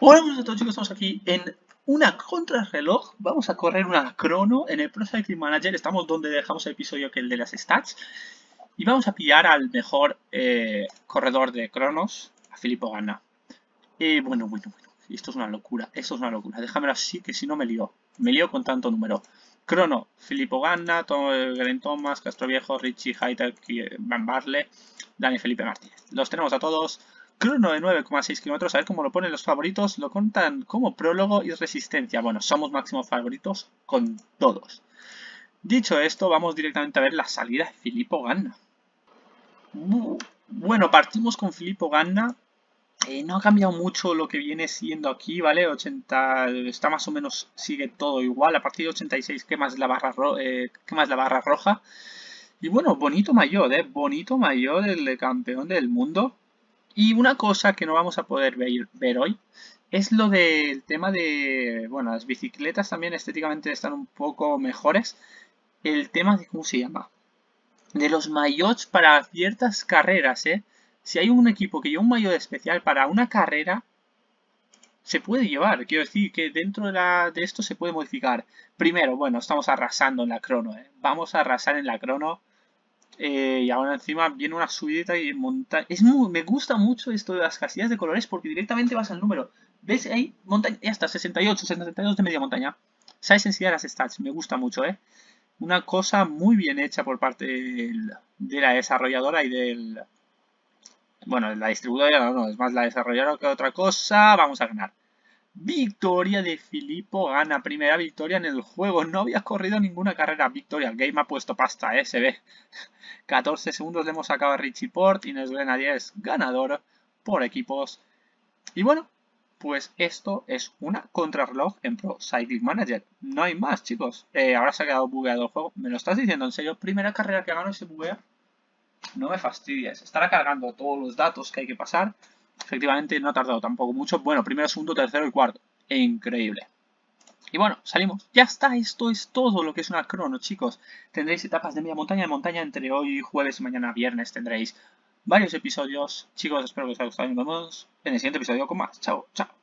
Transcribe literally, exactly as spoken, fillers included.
Hola a todos chicos, estamos aquí en una contrarreloj. Vamos a correr una crono en el Pro Cycling Manager. Estamos donde dejamos el episodio que el de las stats. Y vamos a pillar al mejor eh, corredor de cronos, a Filippo Ganna. Eh, bueno, bueno, bueno. Esto es una locura, esto es una locura. Déjamelo así que si no me lío. Me lío con tanto número. Crono, Filippo Ganna, Geraint Thomas, Castroviejo, Richie, Hayter, Van Barle, Dani Felipe Martínez. Los tenemos a todos. Crono de nueve coma seis kilómetros, a ver cómo lo ponen los favoritos, lo contan como prólogo y resistencia. Bueno, somos máximos favoritos con todos. Dicho esto, vamos directamente a ver la salida de Filippo Ganna. Bueno, partimos con Filippo Ganna. Eh, no ha cambiado mucho lo que viene siendo aquí, ¿vale? ochenta, está más o menos, sigue todo igual. A partir de ochenta y seis quemas la barra, ro eh, quemas la barra roja. Y bueno, bonito maillot, ¿eh? Bonito maillot del campeón del mundo. Y una cosa que no vamos a poder ver, ver hoy es lo del tema de, bueno, las bicicletas también estéticamente están un poco mejores. El tema de, ¿cómo se llama? De los maillots para ciertas carreras, ¿eh? Si hay un equipo que lleva un maillot especial para una carrera, se puede llevar. Quiero decir que dentro de, la, de esto se puede modificar. Primero, bueno, estamos arrasando en la crono, ¿eh? Vamos a arrasar en la crono. Eh, y ahora encima viene una subida y montaña. Es muy, me gusta mucho esto de las casillas de colores porque directamente vas al número. ¿Ves ahí? Montaña. Ya está, sesenta y ocho, setenta y dos de media montaña. Sabes enseñar las stats, me gusta mucho, ¿eh? Una cosa muy bien hecha por parte del, de la desarrolladora y del... Bueno, la distribuidora no, no, es más la desarrolladora que otra cosa. Vamos a ganar. Victoria de Filippo Ganna, primera victoria en el juego. No había corrido ninguna carrera. Victoria, el game ha puesto pasta, ¿eh? Se ve. catorce segundos le hemos sacado a Richie Porte. Inés Grenadier es ganador por equipos. Y bueno, pues esto es una contrarreloj en Pro Cycling Manager. No hay más, chicos. Eh, ahora se ha quedado bugueado el juego. ¿Me lo estás diciendo en serio? Primera carrera que gano y se buguea. No me fastidies. Estará cargando todos los datos que hay que pasar. Efectivamente, no ha tardado tampoco mucho. Bueno, primero, segundo, tercero y cuarto. Increíble. Y bueno, salimos. Ya está, esto es todo lo que es una crono, chicos. Tendréis etapas de media montaña, de montaña entre hoy, jueves y mañana viernes. Tendréis varios episodios. Chicos, espero que os haya gustado y nos vemos en el siguiente episodio con más. Chao, chao.